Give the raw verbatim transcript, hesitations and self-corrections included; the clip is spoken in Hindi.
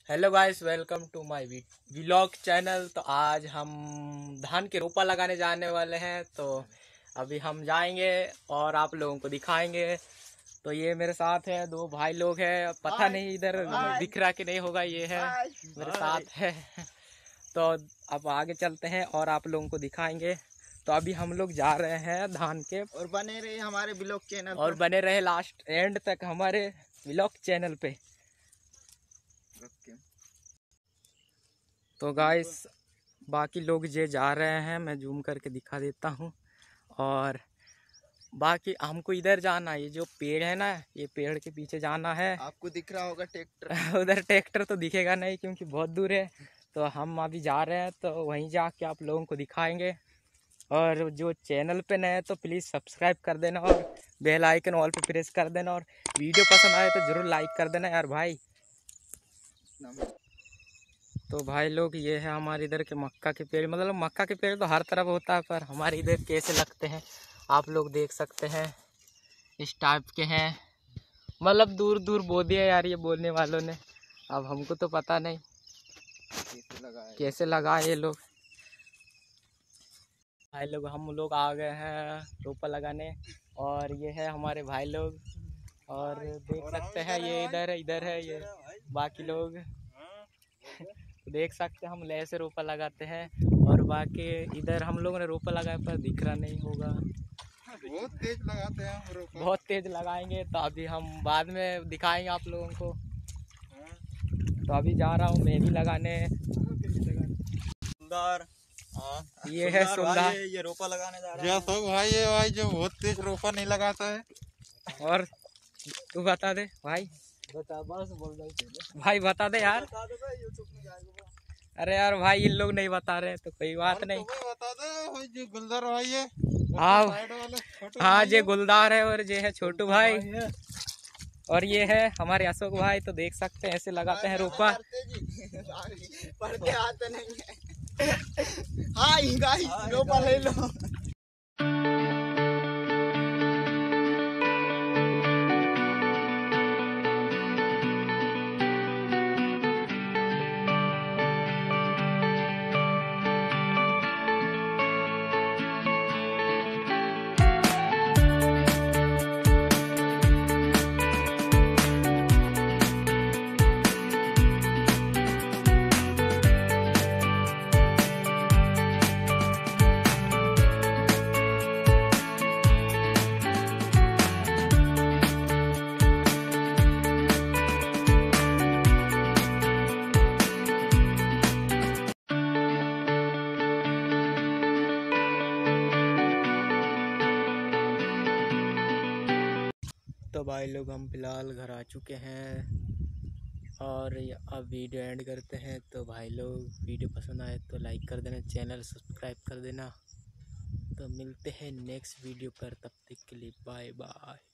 Hello guys, welcome to my vlog channel. तो आज हम धान के रोपा लगाने जाने वाले हैं। तो अभी हम जाएंगे और आप लोगों को दिखाएंगे। तो ये मेरे साथ है, दो भाई लोग हैं, पता नहीं इधर दिख रहा कि नहीं होगा, ये है मेरे साथ है। तो अब आगे चलते हैं और आप लोगों को दिखाएंगे। तो अभी हम लोग जा रहे हैं धान के, और बने रहे हमारे व्लॉग चैनल और बने रहे लास्ट एंड तक हमारे व्लॉग चैनल पे। तो गाइस बाकी लोग जे जा रहे हैं, मैं जूम करके दिखा देता हूँ। और बाकी हमको इधर जाना है, ये जो पेड़ है ना, ये पेड़ के पीछे जाना है। आपको दिख रहा होगा ट्रैक्टर। उधर ट्रैक्टर तो दिखेगा नहीं क्योंकि बहुत दूर है। तो हम अभी जा रहे हैं, तो वहीं जाके आप लोगों को दिखाएंगे। और जो चैनल पे नए हैं तो प्लीज़ सब्सक्राइब कर देना और बेल आइकन ऑल पे प्रेस कर देना। और वीडियो पसंद आए तो ज़रूर लाइक कर देना यार भाई। तो भाई लोग, ये है हमारे इधर के मक्का के पेड़। मतलब मक्का के पेड़ तो हर तरफ होता है, पर हमारे इधर कैसे लगते हैं आप लोग देख सकते हैं। इस टाइप के हैं, मतलब दूर दूर बो दिया यार ये बोलने वालों ने। अब हमको तो पता नहीं कैसे लगा है कैसे लगा ये लोग। भाई लोग, हम लोग आ गए हैं रोपा लगाने, और ये है हमारे भाई लोग। और देख सकते हैं ये इधर है, इधर है ये बाकी लोग। देख सकते हैं हम ले से रोपा लगाते हैं। और बाकी इधर हम लोगों ने रोपा लगाया पर दिख रहा नहीं होगा, बहुत तेज लगाते हैं हम रोपा। बहुत तेज लगाएंगे। तो अभी हम बाद में दिखाएंगे आप लोगों को। तो अभी जा रहा हूँ मैं भी लगाने। सुंदर, ये है सुंदर, ये, ये रोपा लगाने जा रहा है तो भाई। ये भाई जो बहुत तेज रोपा नहीं लगाता है। और तू बता दे भाई, बता बस बोल दे भाई बता दे यार। बता दे भाई, यूट्यूब में जाएगा। अरे यार भाई, इन लोग नहीं बता रहे तो कोई बात नहीं। बता दे भाई, जो गुलदार भाई है। हाँ हाँ, ये गुलदार है और ये है छोटू भाई, और ये है हमारे अशोक भाई। तो देख सकते हैं ऐसे लगाते हैं रोपा। पढ़ते आते नहीं है। हाय गाइस, रोपा ले लो। तो भाई लोग, हम फिलहाल घर आ चुके हैं और अब वीडियो एंड करते हैं। तो भाई लोग, वीडियो पसंद आए तो लाइक कर देना, चैनल सब्सक्राइब कर देना। तो मिलते हैं नेक्स्ट वीडियो पर, तब तक के लिए बाय बाय।